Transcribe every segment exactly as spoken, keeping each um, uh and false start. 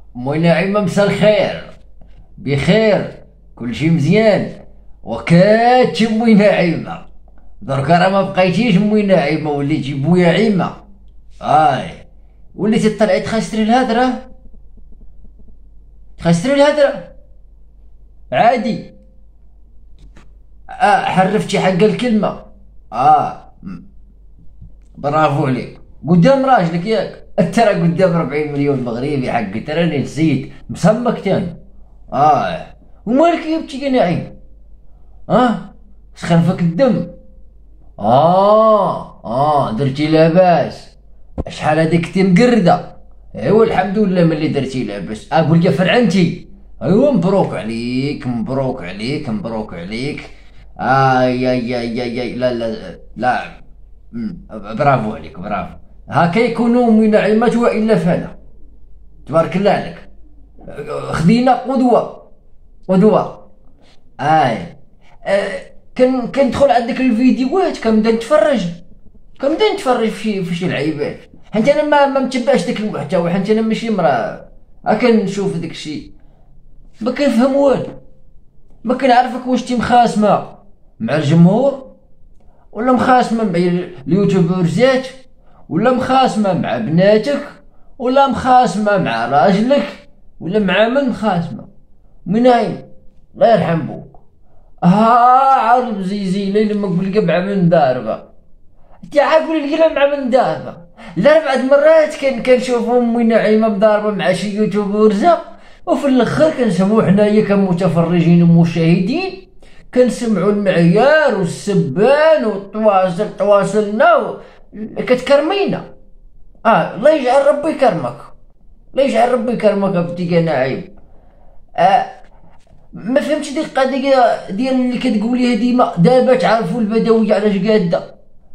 موي نعيمة مسا الخير، بخير، كلشي مزيان. وكاتش موي نعيمة، دركا راه ما بقيتيش موي نعيمة، وليتي بويا عيمة. اي وليتي طلعي تخسري الهدرة، تخسري الهدرة عادي. اه حرفتي حق الكلمة. اه برافو عليك، قدام راجلك ياك، ترى قدام ربعين مليون مغربي حق، تراني نسيت مسمك تاني. اه ومالك يبكي يا نعيم؟ اه سخنفك الدم؟ اه اه درتي لاباس؟ شحال هاديك كنتي مقردة؟ ايوا الحمد لله ملي درتي لاباس. اقول يا فرعنتي، ايوا مبروك عليك مبروك عليك مبروك عليك. اي اي اي اي, أي. لا لا لا مم. برافو عليك برافو. هكا يكونوا من نعيمة والا فانا. تبارك الله عليك، خذينا قدوة قدوة. اي آه. كان كندخل عندك الفيديوهات كنبدا نتفرج، كنبدا نتفرج في في شي لعيبات، حيت انا ما ما متبعش داك المحتوى، حيت انا ماشي مرا. ها كنشوف داك الشيء ما كنفهم والو، ما كنعرفك واش تي مخاسمه مع الجمهور، ولا مخاسمه مع اليوتيوبرزات، ولا مخاسمه مع بناتك، ولا مخاسمه مع راجلك، ولا مع من مخاسمه؟ مناين الله يرحم بوك. ها عارف زي زي لما نقول مع من داربه، انت عاقول لي مع من داربه. لا بعد مرات كان كنشوفهم وين نعيمه مضاربه مع شي يوتيوبرزه، وفي الاخر كنسمعوا حنايا كمتفرجين ومشاهدين كنسمعوا المعيار والسبان والتواصل تواصلنا كتكرمينا. اه الله يجعل ربي يكرمك، الله يجعل ربي يكرمك ابتي نعيم. آه ما فهمتش ديك القضيه ديال اللي كتقوليها ديما دابا تعرفوا البدويه علاش قاده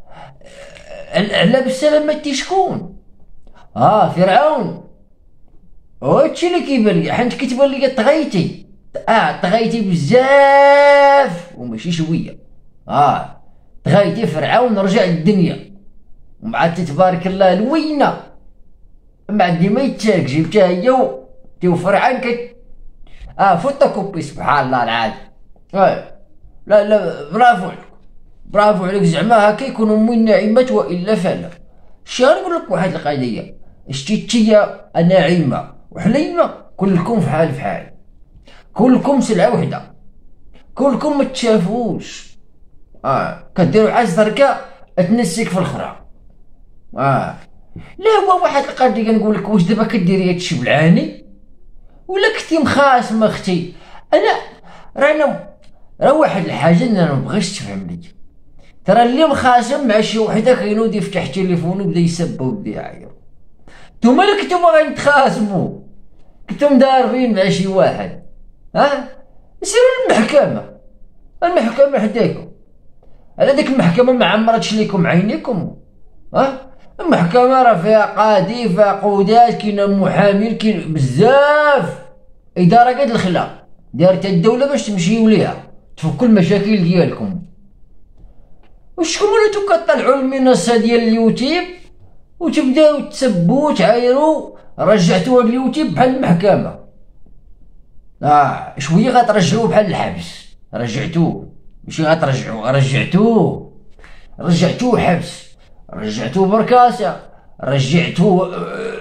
على بالسلامه تي شكون؟ اه فرعون. هادشي اللي كيبان لي، حيت كتبان لي طغيتي. اه طغيتي بزاف وماشي شويه. اه طغيتي فرعون رجع الدنيا، ومع تبارك الله الوينه ما عندي ما يتاك جبتها هي تي فرعون كت اه فوتوكوبي سبحان الله العظيم. اه لا لا برافو عليك برافو عليك، زعما هكا يكونوا من نعيمة والا فلا. شي غنقول لك واحد القضيه، شتي يا نعيمه وحليمه كلكم في حال في حال، كلكم سلعه وحده، كلكم متشافوش. اه كديروا عز دركا تنسيك في الاخرى. اه لا هو واحد القضيه نقول لك، واش دابا كديري هادشي بالعاني ولا كنتي مخاسمه اختي؟ انا رانا راه واحد الحاجه انا مبغيتش تفهم لي، ترى اللي مخاسم مع شي وحده كينوض يفتح تليفونه وبدا يسب وبدا يعيط، نتوما اللي كنتو باغيين تخاسموا كنتو مداربين مع شي واحد، ها سيروا للمحكمه، المحكمه حداكم، على ديك المحكمه ما عمرتش ليكم عينيكم. ها المحكمه راه فيها قاضي فيها قودات كاين محامين كاين بزاف، اداره قد الخلا دارتها الدوله باش تمشيو ليها تفكوا المشاكل ديالكم. وشكون وليتو كطلعوا المنصه ديال اليوتيوب وتبداو تسبوا وتعايروا؟ رجعتوا هاد اليوتيوب بحال المحكمه. اه شويه غترجعوه بحال الحبس، رجعتوه ماشي غترجعوه، رجعتوه رجعتوه حبس، رجعتوه بركاسه، رجعتوه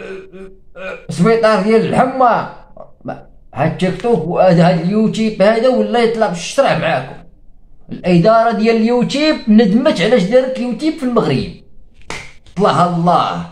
سبيطار ديال الحمى. هاد التيك توك وهذا اليوتيوب هذا ولا يطلع بالشرع معاكم. الاداره ديال اليوتيوب ندمت علاش دارت اليوتيوب في المغرب، طلعها الله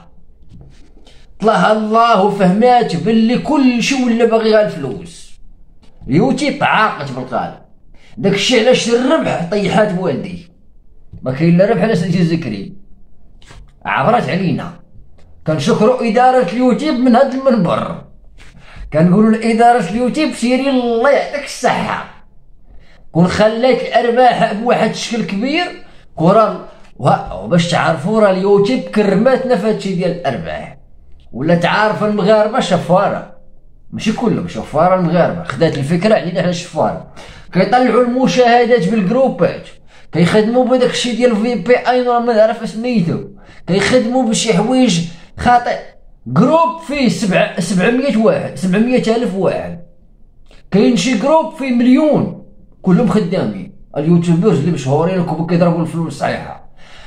طلعها الله وفهمات باللي كل شي ولا باغي غير الفلوس. اليوتيوب عاقت بالقالب، داكشي علاش الربح طيحات بوالدي، ما كاين لا ربح لا سيدي الزكري، عبرت علينا. كنشكروا اداره اليوتيوب من هذا المنبر، كنقولوا لاداره اليوتيوب سيري الله يعطيك الصحه، كون خلات الارباح بواحد الشكل كبير كره. وباش تعرفوا راه اليوتيوب كرماتنا في هادشي ديال الارباح، ولا تعارف المغاربه شفاره، ماشي كلهم شفاره، المغاربه خدات الفكره علينا حنا شفاره، كيطلعوا المشاهدات بالجروبات، كيخدموا بهداك الشيء ديال في بي ان ما نعرف سميتو، كيخدموا بشي حوايج خاطئ. جروب فيه سبع سبعمية واحد، سبعمية الف واحد. كاين شي جروب فيه مليون كلهم خدامين، اليوتيوبرز اللي مشهورين وكم كيضربوا الفلوس صحيحه.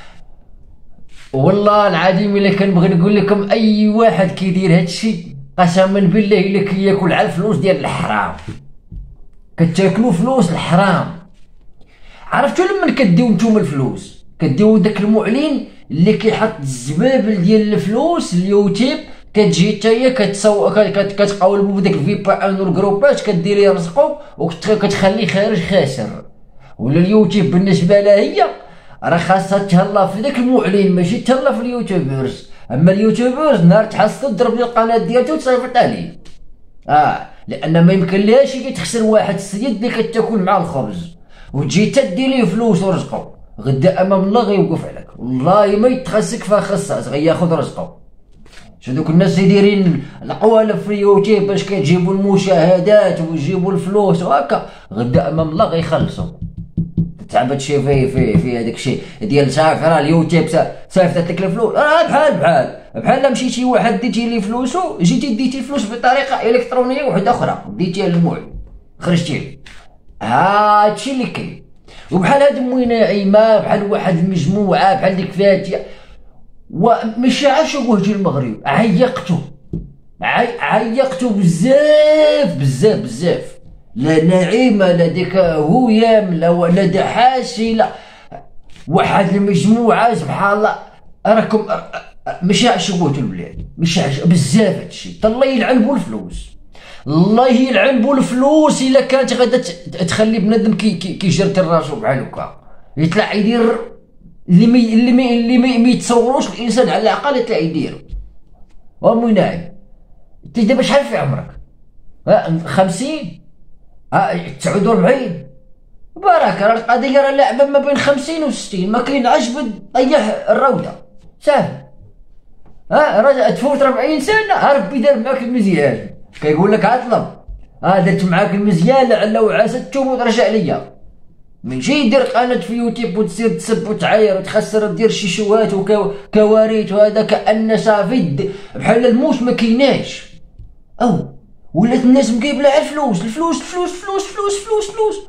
والله العظيم الا كنبغي نقول لكم اي واحد كيدير هادشي قسما بالله الا كياكل على الفلوس ديال الحرام، كتاكلوا فلوس الحرام. عرفتوا لما كديو نتوما الفلوس كديو داك المعلن اللي كيحط الزبابل ديال الفلوس اليوتيوب، كتجي نتايا كتسو كتقاولبو بداك الفيبا ان والجروبات كديريه رزقو وكتخليه خارج خاسر. ولا اليوتيوب بالنسبه لها هي راه خاصها تهلا في داك المعلن ماشي تهلا في اليوتيوبرز. اما اليوتيوبرز نهار تحصلو تضرب لي القناه ديالته وتصيفط عليه. اه لان ما يمكن لهاش يجي تخسر واحد السيد اللي كتاكل مع الخبز وتجي تدي ليه فلوس ورزقو، غدا امام الله غيوقف عليك، والله ما يتخسك فيها خصاص غياخذ رزقو. شو دوك الناس اللي دايرين القوالب في اليوتيوب باش كيجيبوا المشاهدات ويجيبوا الفلوس وهكا، غدا امام الله غيخلصوا. تعبت شي في في في هذاك الشيء ديال صافي راه اليوتيوب صيفطت لك الفلوس، راه بحال بحال بحال مشيتي واحد ديتي ليه فلوسو جيتي ديتي الفلوس بطريقه الكترونيه وحده اخرى ديتيها للمعلن خرجتي ليه. هادشي اللي كاين. وبحال هاد المناعمه بحال واحد المجموعه بحال ديك فاتيه ومشى عاشو وجه المغرب عيقتو عيقتو بزاف بزاف بزاف. لا نعيمه لا ديك هويام لا ولا دحاشي لا واحد المجموعه سبحان الله راكم مشى عشقوتو البلاد مشى بزاف هادشي. الله يلعن بو الفلوس، الله يلعن بو الفلوس. الا كانت غادا تخلي بنادم كي كيجرد راسو بحال هكا يطلع يدير اللي مي اللي مي اللي مي, مي يتصوروش الانسان على الاقل يطلع يدير. وامي ناعم انت دابا شحال في عمرك؟ ها خمسين؟ ها تسعود وربعين؟ بركه راه القضيه راه لعبه ما بين خمسين و ستين، ما كاين عجبد طيح الروده ساهل. ها راه تفوت ربعين سنه ها ربي دار معاك المزيان كيقول لك عطلب ها درت معاك المزيان لعل وعسى تتوب وترجع ليا. ماشي يدير قناه في يوتيوب وتسير تسب وتعاير وتخسر دير شي شوات وكوارث وهذا كأن صافي بحال الموت ما كايناش. او ولات الناس مقيبله على الفلوس الفلوس الفلوس فلوس فلوس فلوس فلوس.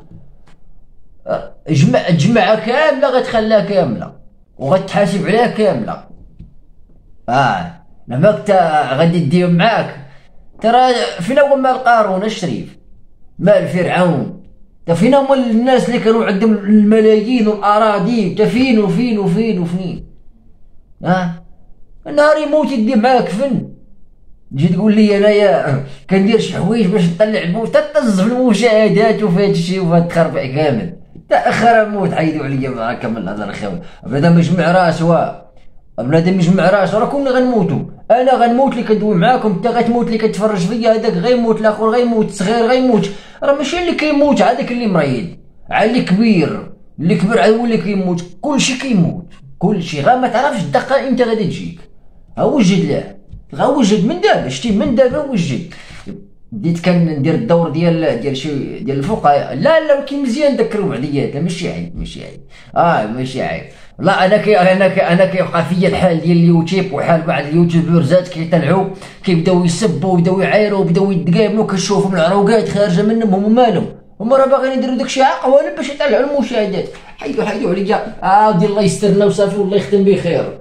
جمع جمعها كامله غتخليها كامله وغتحاسب عليها كامله. اه لما كنت غادي ديهم معاك ترى فين هو مال قارون الشريف مال فرعون؟ تا فين هما الناس اللي كانوا عندهم الملايين والاراضي؟ تا فين وفين وفين وفين؟ ها آه؟ نهار يموت يدي معاك فن تجي تقول لي انايا كندير شي حوايج باش نطلع الموت تطز في المشاهدات وفي هذا الشيء وفي هذا التخربيع كامل. تاخر الموت حيدوا عليا معاك من الهضره خاوي. بنادم يجمع راسو بنادم يجمع راسو راه كلنا غنموتوا. انا غنموت اللي كندوي معاكم، انت غتموت اللي كتفرج فيا، هذاك غيموت الاخر غيموت الصغير غيموت. راه ماشي اللي كيموت هذاك اللي مريض، على اللي كبير اللي كبير هو اللي كيموت. كلشي كيموت كلشي، غير ما تعرفش الدقه امتى غادي تجيك. ها وجد له غوجد من دابا شتي من دابا وجد. بديت كندير الدور ديال ديال شي ديال الفقهاء. لا لا كي مزيان ذكروا بعضيات ماشي عيب ماشي عيب اه ماشي عيب. لا انا كي انا كي انا كيوقع فيا الحال ديال اليوتيوب وحال بعض اليوتيوبرزات كيطلعوا كيبداو يسبوا ويبداو يعايروا ويبداو يتقابلوا كنشوفهم العروقات خارجه منهم هما مالهم، هما راه باغيين يديروا داكشي عقوالب باش يطلعوا المشاهدات. حيدوا حيدوا عليا اه ديال الله يسترنا وصافي والله يختم بخير.